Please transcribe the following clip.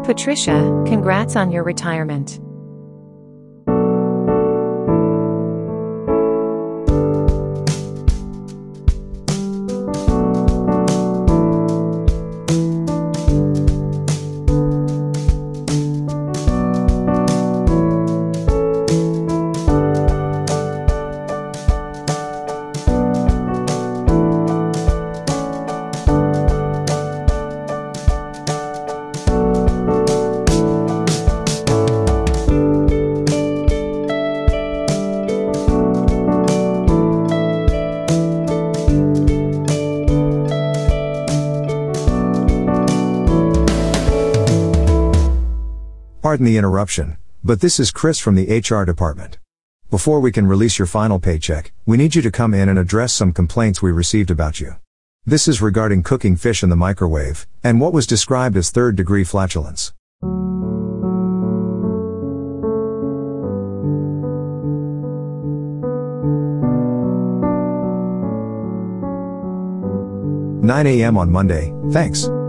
Patricia, congrats on your retirement. Pardon the interruption, but this is Chris from the HR department. Before we can release your final paycheck, we need you to come in and address some complaints we received about you. This is regarding cooking fish in the microwave, and what was described as third-degree flatulence. "9 a.m. on Monday, thanks.